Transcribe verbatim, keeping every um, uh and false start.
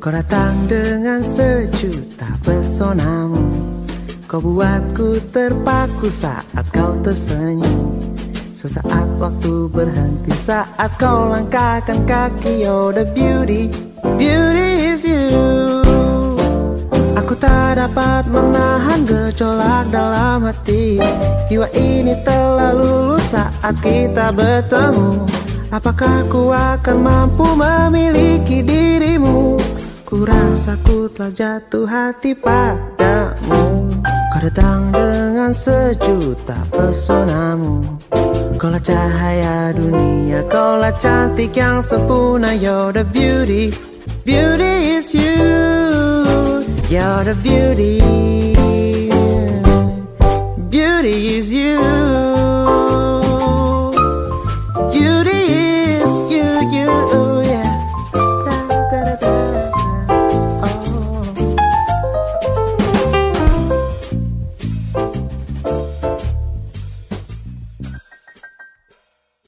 Kau datang dengan sejuta pesonamu, kau buatku terpaku saat kau tersenyum. Sesaat waktu berhenti saat kau langkahkan kaki. Oh the beauty, beauty is you. Aku tak dapat menahan gejolak dalam hati. Jiwa ini telah lulus saat kita bertemu. Apakah ku akan mampu memiliki dirimu? Ku rasa ku telah jatuh hati padamu. Kau datang dengan sejuta pesonamu, kaulah cahaya dunia, kaulah cantik yang sempurna. You're the beauty, beauty is you. You're the beauty, beauty is you.